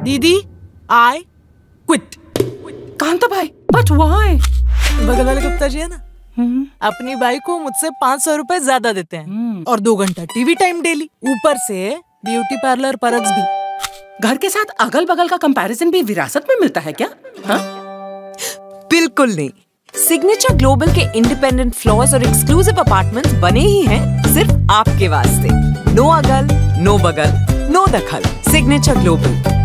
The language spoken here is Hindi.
दीदी, I quit. कांता भाई, but why? बगल वाले गुप्ता जी है ना, अपनी बाई को मुझसे 500 रुपए ज्यादा देते हैं और 2 घंटा टीवी टाइम डेली, ऊपर से ब्यूटी पार्लर परक्स भी। घर के साथ अगल बगल का कंपैरिजन भी विरासत में मिलता है क्या? हाँ? बिल्कुल नहीं। सिग्नेचर ग्लोबल के इंडिपेंडेंट फ्लोर्स और एक्सक्लूसिव अपार्टमेंट्स बने ही हैं सिर्फ आपके वास्ते। नो अगल, नो बगल, नो दखल। Signature global.